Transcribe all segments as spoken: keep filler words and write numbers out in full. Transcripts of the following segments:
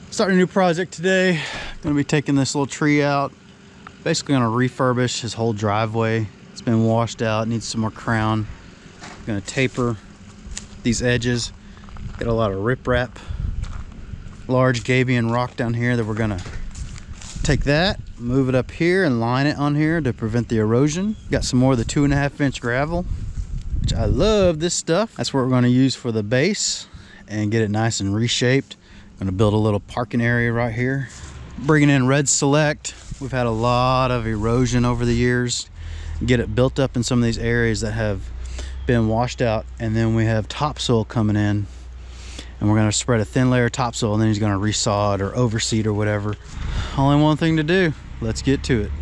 Starting a new project today. Gonna be taking this little tree out. Basically gonna refurbish his whole driveway. It's been washed out, needs some more crown. Gonna taper these edges. Got a lot of riprap. Large Gabion rock down here that we're gonna take that, move it up here and line it on here to prevent the erosion. Got some more of the two and a half inch gravel, which I love this stuff. That's what we're gonna use for the base and get it nice and reshaped. Gonna build a little parking area right here. Bringing in Red Select. We've had a lot of erosion over the years. Get it built up in some of these areas that have been washed out, and then we have topsoil coming in, and we're gonna spread a thin layer of topsoil, and then he's gonna resod or overseed or whatever. Only one thing to do. Let's get to it.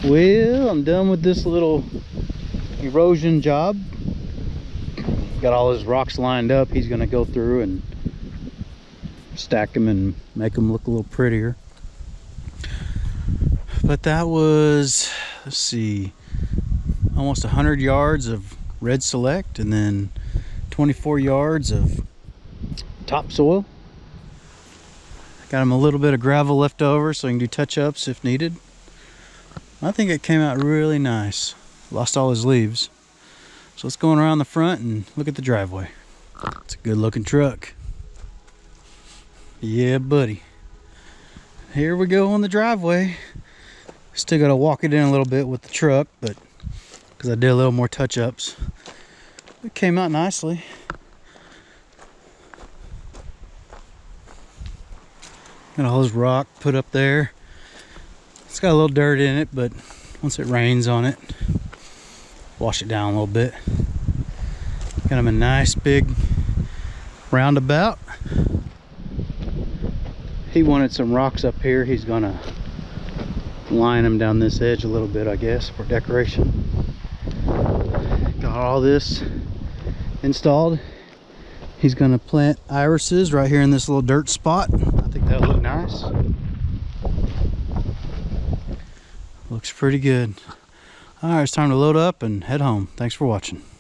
Well, I'm done with this little erosion job. Got all his rocks lined up. He's gonna go through and stack them and make them look a little prettier. But that was, let's see, almost one hundred yards of red select and then twenty-four yards of topsoil. Got him a little bit of gravel left over so he can do touch-ups if needed. I think it came out really nice. Lost all his leaves. So let's go around the front and look at the driveway. It's a good looking truck. Yeah, buddy. Here we go on the driveway. Still gotta walk it in a little bit with the truck, but because I did a little more touch-ups. It came out nicely. Got all his rock put up there. It's got a little dirt in it, but once it rains on it, wash it down a little bit. Got him a nice big roundabout. He wanted some rocks up here. He's gonna line them down this edge a little bit, I guess, for decoration. Got all this installed. He's gonna plant irises right here in this little dirt spot. I think that'll look nice. Looks pretty good. All right, it's time to load up and head home. Thanks for watching.